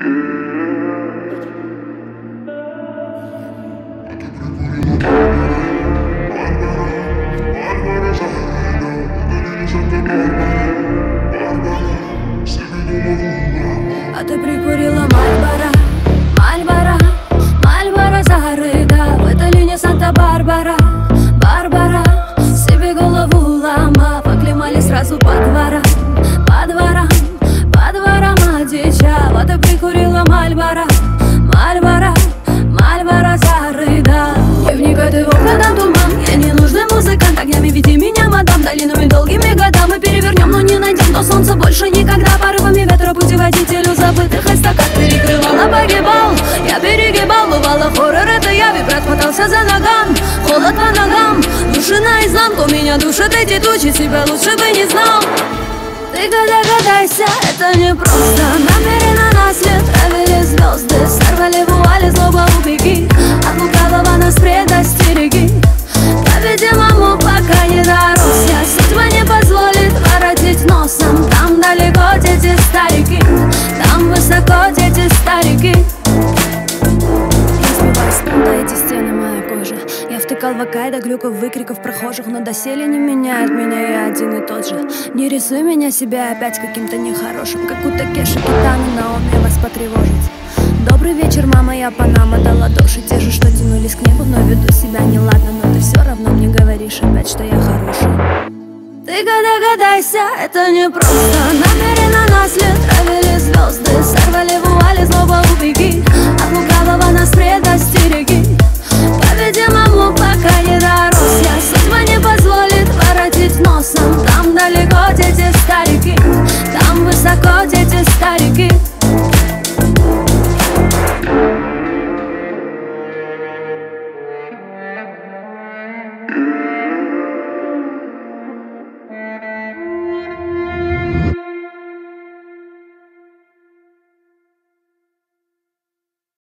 А ты прикурила Мальборо, Мальборо, Мальборо Загорыда. В долине Санта-Барбара, Барбара. Себе голову ломав, оклемали сразу по дворам, по дворам, по дворам одичав. А ты прикурила Мальборо, Мальборо, Мальборо Загорыда. И вникай ты в окна, там туман. Я не нужный музыкант, огнями веди меня, мадам. Долинами долгими годами мы перевернем, но не найдем до солнца больше никогда. Порывами ветра путеводителю забытых эстакад перекрывала, погибал. Я перегибал, бывало хоррор, это я. Вибрат хватался за ногам, холод по ногам. Души наизнанку, меня душат эти тучи. Тебя лучше бы не знал. Ты догадайся, это не просто. Намеренно на след травили звезды. Сорвали вуали, злоба убеги. От лукавого нас предостереги. По-видимому, пока не дорос я. Судьба не позволит воротить носом. Там далеко дети старики, там высоко дети старики. Эти стены, моя кожа. Я втыкал в до глюков, выкриков прохожих. Но доселе не меняет меня, я один и тот же. Не рисуй меня себя опять каким-то нехорошим, как у Такеши Китано, Наоми вас потревожить. Добрый вечер, мама, я Панама дала ладоши. Те же, что тянулись к небу, но веду себя неладно. Но ты все равно мне говоришь опять, что я хороший. Ты догадайся, это не просто. Намеренно на след травили звезды. Сорвали вуали, злоба убеги. От лукавого нас предостереги. По-видимому, пока не дорос я. Судьба не позволит воротить носом. Там далеко дети старики, там высоко дети старики.